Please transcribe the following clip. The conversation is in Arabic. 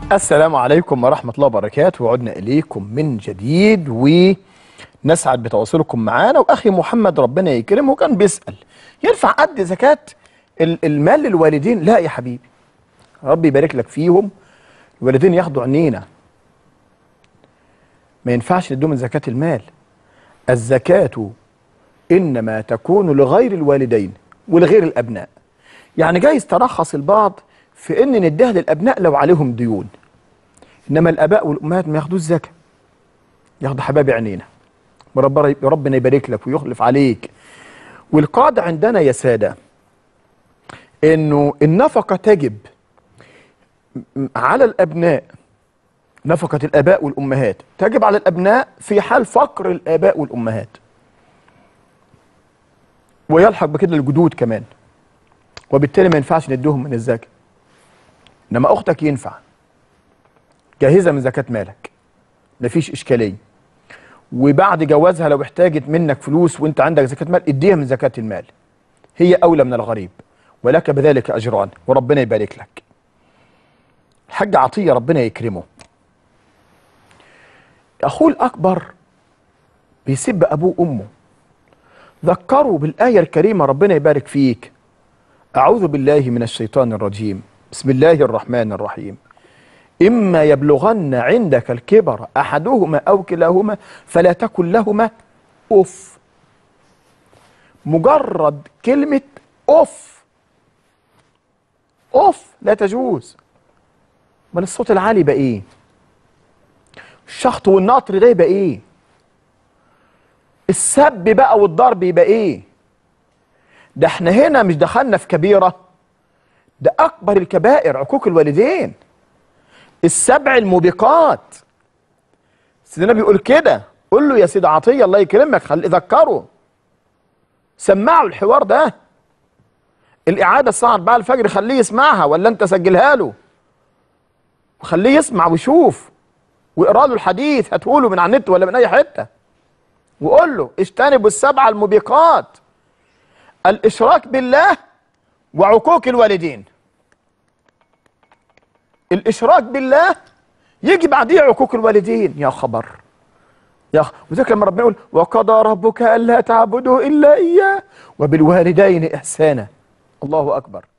السلام عليكم ورحمة الله وبركاته، وعدنا إليكم من جديد ونسعد بتواصلكم معانا. وأخي محمد ربنا يكرمه كان بيسأل ينفع أدي زكاة المال للوالدين؟ لا يا حبيبي، ربي يبارك لك فيهم، الوالدين ياخدوا عنينا، ما ينفعش ندوم من زكاة المال. الزكاة إنما تكون لغير الوالدين ولغير الأبناء. يعني جايز ترخص البعض في إن نديها للأبناء لو عليهم ديون، إنما الآباء والأمهات ما ياخدوش زكاة. ياخدوا حبايب عينينا، ربنا يبارك لك ويخلف عليك. والقاعدة عندنا يا سادة إنه النفقة تجب على الأبناء، نفقة الآباء والأمهات تجب على الأبناء في حال فقر الآباء والأمهات، ويلحق بكده الجدود كمان، وبالتالي ما ينفعش نديهم من الزكاة. إنما أختك ينفع، جاهزة من زكاة مالك، مفيش إشكالية. وبعد جوازها لو احتاجت منك فلوس وانت عندك زكاة مال اديها من زكاة المال، هي أولى من الغريب، ولك بذلك أجران وربنا يبارك لك. الحاج عطية ربنا يكرمه، أخوه الأكبر بيسب أبوه وأمه، ذكروا بالآية الكريمة ربنا يبارك فيك: أعوذ بالله من الشيطان الرجيم، بسم الله الرحمن الرحيم، إما يبلغن عندك الكبر أحدهما أو كلاهما فلا تكن لهما أف. مجرد كلمة أف، أف لا تجوز. من الصوت العالي بقى إيه؟ الشخط والنطر ده يبقى إيه؟ السب بقى والضرب يبقى إيه؟ ده احنا هنا مش دخلنا في كبيرة، ده أكبر الكبائر عقوق الوالدين، السبع الموبقات. سيدنا بيقول كده، قول له يا سيد عطية الله يكرمك، خلي ذكره، سمعوا الحوار ده، الإعادة الساعة 4 الفجر خليه يسمعها، ولا أنت سجلها له وخليه يسمع ويشوف، واقرا له الحديث، هاتهوله من على النت ولا من أي حتة، وقول له اجتنبوا السبع الموبقات: الإشراك بالله وعقوق الوالدين. الإشراك بالله يجي بعديه عقوق الوالدين. يا خبر وذلك لما ربنا يقول: وقضى ربك ألا تعبدوا إلا إياه وبالوالدين إحسانا. الله أكبر.